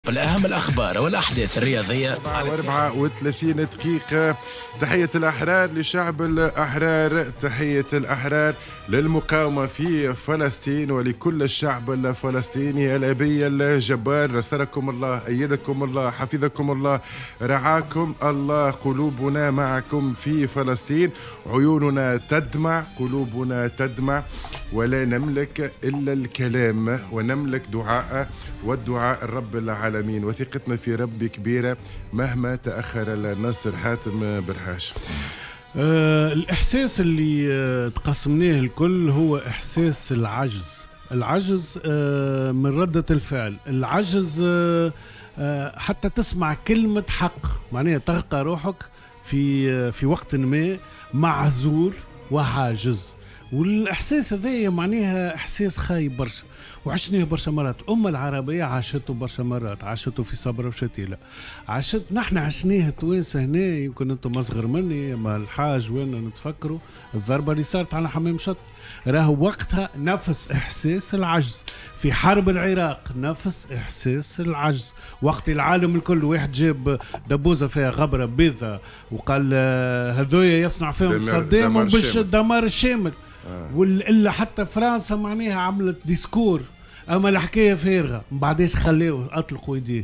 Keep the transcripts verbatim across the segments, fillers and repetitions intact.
الأهم الأخبار والأحداث الرياضية أربعة وثلاثين دقيقة. تحية الأحرار لشعب الأحرار، تحية الأحرار للمقاومة في فلسطين ولكل الشعب الفلسطيني الأبي الجبار. نصركم الله، أيدكم الله، حفظكم الله، رعاكم الله. قلوبنا معكم في فلسطين، عيوننا تدمع، قلوبنا تدمع، ولا نملك إلا الكلام ونملك دعاء، والدعاء الرب العالمين. وثقتنا في ربي كبيرة مهما تأخر النصر. حاتم برحاش. أه الإحساس اللي أه تقسمناه الكل هو إحساس العجز. العجز أه من ردة الفعل، العجز أه أه حتى تسمع كلمة حق، معناها تلقى روحك في أه في وقت ما معذور وعاجز. والاحساس هذا معناها احساس خايب برشا، وعشناه برشا مرات. الامه العربيه عاشته برشا مرات، عاشته في صبر وشتيله، عاشت نحن عشناه توانسه هنا. يمكن انتم اصغر مني، ما الحاج وين نتفكروا الضربه اللي صارت على حمام شط، راهو وقتها نفس احساس العجز. في حرب العراق نفس احساس العجز، وقت العالم الكل واحد جاب دبوزه فيها غبره بيضة وقال هذويا يصنع فيهم صدام وبش الدمار الشامل. آه. والا حتى فرنسا معناها عملت ديسكور، اما الحكايه فارغه، ما بعدش خليوه اطلقوا يديه.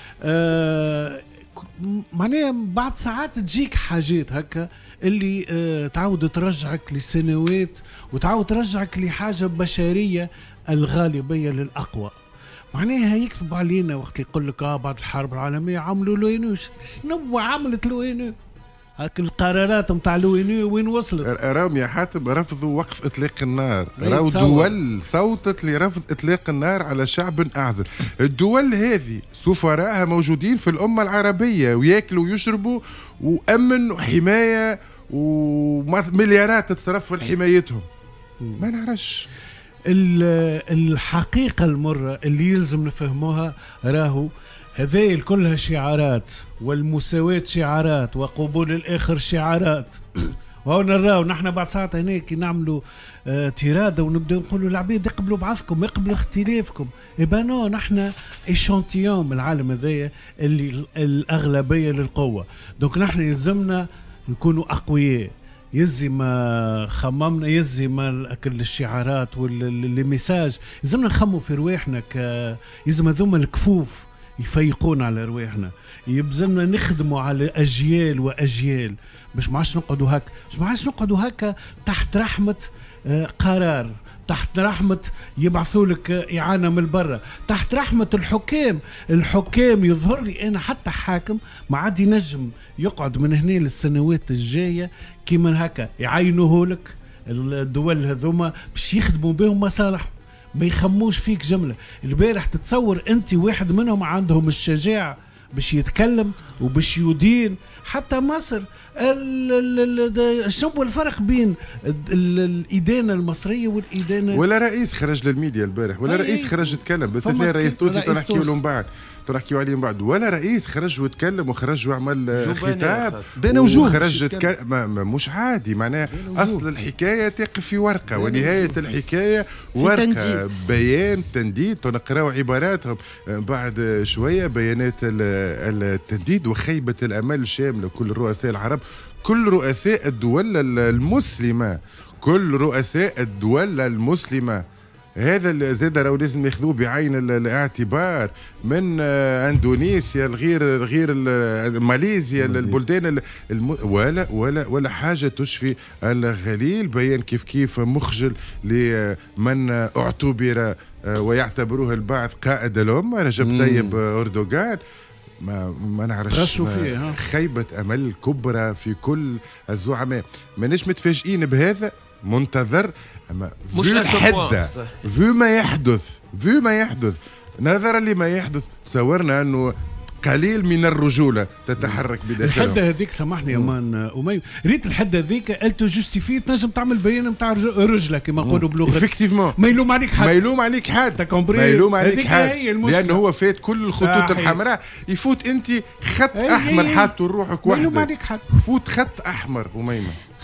آه معناها بعد ساعات تجيك حاجات هكا اللي آه تعاود ترجعك لسنوات، وتعاود ترجعك لحاجه بشريه، الغالبيه للاقوى. معناها يكذب علينا وقت يقول لك اه بعد الحرب العالميه عملوا لوينو. شنو عملت لوينو؟ هاك القرارات نتاع لوينو وين وصلت؟ راهم يا حاتم رفضوا وقف اطلاق النار، راهو دول صوتت لرفض اطلاق النار على شعب اعزل. الدول هذه سفراءها موجودين في الامه العربيه، وياكلوا ويشربوا وامن وحمايه ومليارات تتصرف في حمايتهم. ما نعرفش. الحقيقه المره اللي يلزم نفهموها، راهو هذه كلها شعارات، والمساواة شعارات، وقبول الآخر شعارات. وهنا نراو نحن بعد ساعات هنا كي نعملوا اه تيرادة ونبدأ نقولوا العبيد اقبلوا بعضكم، اقبلوا اختلافكم. إبانو نحن إشانتيون من العالم هذايا اللي الأغلبية للقوة. دونك نحن يلزمنا نكونوا أقوياء. يزي ما خممنا، يزي ما كل الشعارات والميساج، يلزمنا نخموا في رواحنا، يلزم هذوما الكفوف يفيقون على رواحنا، يبزلنا نخدموا على اجيال واجيال، باش ما عادش نقعدوا هكا، باش ما عادش نقعدوا هكا تحت رحمه قرار، تحت رحمه يبعثوا لك اعانه من برا، تحت رحمه الحكام. الحكام يظهر لي انا حتى حاكم ما عاد ينجم يقعد من هنا للسنوات الجايه كيما هكا يعينوه لك الدول هذوما باش يخدموا بهم مصالح، ما يخموش فيك جملة. البارح تتصور انت واحد منهم عندهم الشجاعة باش يتكلم وباش يدين حتى مصر. شنو الفرق بين الإدانة المصرية والإدانة؟ ولا رئيس خرج للميديا البارح، ولا رئيس خرج يتكلم، بس اثنين رئيس تونسي تنحكيوا لهم بعد تنحكيوا عليهم بعد، ولا رئيس خرج وتكلم وخرج وعمل خطاب بين وجوه، خرج يتكلم. مش عادي، معناها اصل الحكايه تقف في ورقه، ونهايه الحكايه ورقه، بيان تنديد، تنقراو عباراتهم بعد شويه، بيانات التنديد وخيبه الامل الشامله. كل رؤساء العرب، كل رؤساء الدول المسلمه، كل رؤساء الدول المسلمه، هذا اللي زاد راهو لازم ياخذوه بعين الاعتبار، من اندونيسيا لغير غير ماليزيا، البلدان الم... ولا ولا ولا حاجه تشفي الغليل. بيان كيف كيف مخجل لمن اعتبر ويعتبروه البعض قائد الامه، رجب طيب اردوغان. ما ما نعرفش، خيبه امل كبرى في كل الزعماء. ماناش متفاجئين بهذا، منتظر، اما مش الحده في ما يحدث، في ما يحدث نظرا لما يحدث تصورنا انه قليل من الرجوله تتحرك بداخلهم. الحده هذيك سامحني يا مان أميم، ريت الحده هذيك التو جوستيفي تنجم تعمل بيان نتاع رجله كما نقولوا بلغه افكتيفمون، ما يلوم عليك حد، ما يلوم عليك حد، ما يلوم عليك حد، لانه هو فات كل الخطوط الحمراء. يفوت انت خط احمر حاطه لروحك وحده، ما يلوم عليك حد، فوت خط احمر أميمة.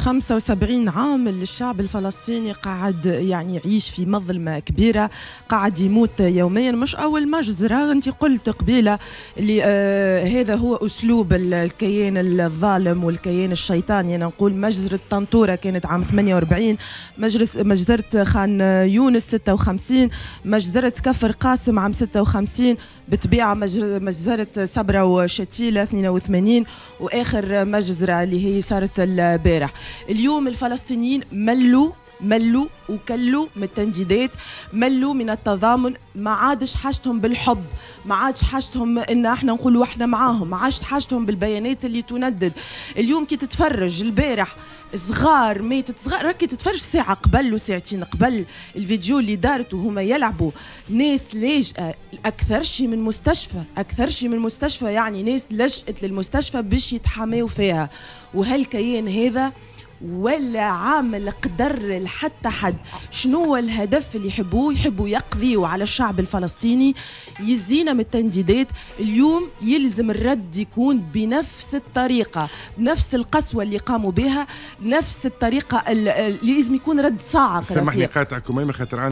خمسة وسبعين عام الشعب الفلسطيني قاعد يعني يعيش في مظلمة كبيرة، قاعد يموت يوميا. مش أول مجزرة، أنت قلت قبيلة اللي آه هذا هو أسلوب الكيان الظالم والكيان الشيطاني. أنا نقول مجزرة طنطورة كانت عام ثمانية وأربعين، مجزرة خان يونس ستة وخمسين، مجزرة كفر قاسم عام ستة وخمسين، بطبيعة مجزرة صبرا وشتيلة اثنين وثمانين، وآخر مجزرة اللي هي صارت البارح. اليوم الفلسطينيين ملوا ملوا وكلوا من التنديدات، ملوا من التضامن، ما عادش حاجتهم بالحب، ما عادش حاجتهم ان احنا نقولوا احنا معاهم، ما عادش حاجتهم بالبيانات اللي تندد. اليوم كي تتفرج البارح صغار ميتة صغار، راكي تتفرج ساعة قبل وساعتين قبل الفيديو اللي دارت وهما يلعبوا ناس لاجئة أكثر شيء من مستشفى، أكثر شيء من مستشفى، يعني ناس لجأت للمستشفى باش يتحماوا فيها. وهالكيان هذا ولا عامل قدر لحتى حد. شنو هو الهدف اللي يحبوه؟ يحبوا يقضيوا على الشعب الفلسطيني، يزينا من التنديدات. اليوم يلزم الرد يكون بنفس الطريقة، بنفس القسوة اللي قاموا بها، نفس الطريقة اللي لازم يكون رد صاعق. سامحني قاطعكم، خاطر